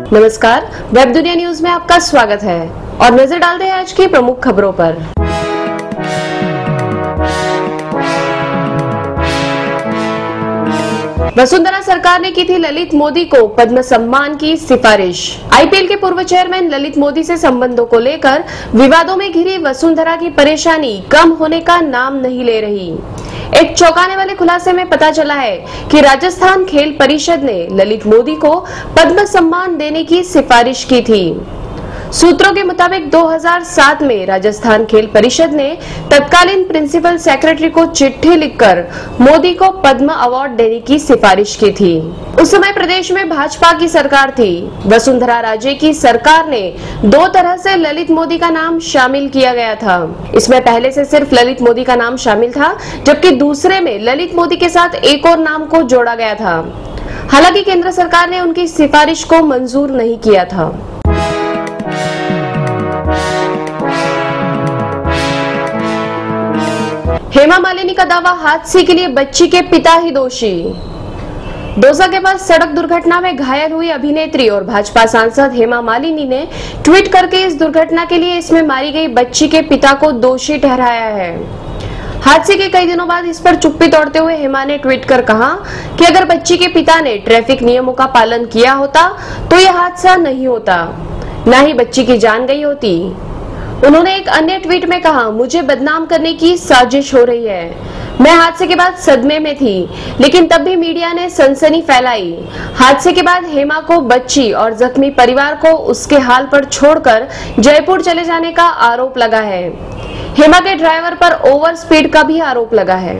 नमस्कार, वेब दुनिया न्यूज में आपका स्वागत है और नजर डालते हैं आज की प्रमुख खबरों पर। वसुंधरा सरकार ने की थी ललित मोदी को पद्म सम्मान की सिफारिश। आईपीएल के पूर्व चेयरमैन ललित मोदी से संबंधों को लेकर विवादों में घिरी वसुंधरा की परेशानी कम होने का नाम नहीं ले रही। एक चौंकाने वाले खुलासे में पता चला है कि राजस्थान खेल परिषद ने ललित मोदी को पद्म सम्मान देने की सिफारिश की थी। सूत्रों के मुताबिक 2007 में राजस्थान खेल परिषद ने तत्कालीन प्रिंसिपल सेक्रेटरी को चिट्ठी लिखकर मोदी को पद्म अवार्ड देने की सिफारिश की थी। उस समय प्रदेश में भाजपा की सरकार थी। वसुंधरा राजे की सरकार ने दो तरह से ललित मोदी का नाम शामिल किया गया था। इसमें पहले से सिर्फ ललित मोदी का नाम शामिल था, जबकि दूसरे में ललित मोदी के साथ एक और नाम को जोड़ा गया था। हालांकि केंद्र सरकार ने उनकी सिफारिश को मंजूर नहीं किया था। हेमा मालिनी का दावा, हादसे के लिए बच्ची के पिता ही दोषी। दौसा के पास सड़क दुर्घटना में घायल हुई अभिनेत्री और भाजपा सांसद हेमा मालिनी ने ट्वीट करके इस दुर्घटना के लिए इसमें मारी गई बच्ची के पिता को दोषी ठहराया है। हादसे के कई दिनों बाद इस पर चुप्पी तोड़ते हुए हेमा ने ट्वीट कर कहा कि अगर बच्ची के पिता ने ट्रैफिक नियमों का पालन किया होता तो यह हादसा नहीं होता, न ही बच्ची की जान गई होती। उन्होंने एक अन्य ट्वीट में कहा, मुझे बदनाम करने की साजिश हो रही है। मैं हादसे के बाद सदमे में थी, लेकिन तब भी मीडिया ने सनसनी फैलाई। हादसे के बाद हेमा को बच्ची और जख्मी परिवार को उसके हाल पर छोड़कर जयपुर चले जाने का आरोप लगा है। हेमा के ड्राइवर पर ओवर स्पीड का भी आरोप लगा है।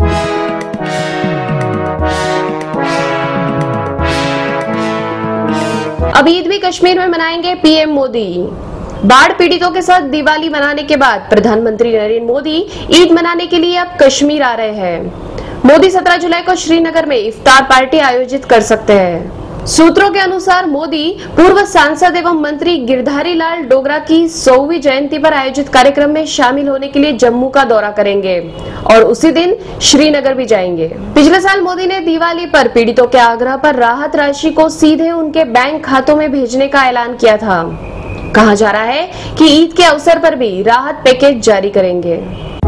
अब ईद भी कश्मीर में मनाएंगे पीएम मोदी। बाढ़ पीड़ितों के साथ दिवाली मनाने के बाद प्रधानमंत्री नरेंद्र मोदी ईद मनाने के लिए अब कश्मीर आ रहे हैं। मोदी 17 जुलाई को श्रीनगर में इफ्तार पार्टी आयोजित कर सकते हैं। सूत्रों के अनुसार मोदी पूर्व सांसद एवं मंत्री गिरधारी लाल डोगरा की 100वीं जयंती पर आयोजित कार्यक्रम में शामिल होने के लिए जम्मू का दौरा करेंगे और उसी दिन श्रीनगर भी जाएंगे। पिछले साल मोदी ने दिवाली पर पीड़ितों के आग्रह पर राहत राशि को सीधे उनके बैंक खातों में भेजने का ऐलान किया था। कहा जा रहा है कि ईद के अवसर पर भी राहत पैकेज जारी करेंगे।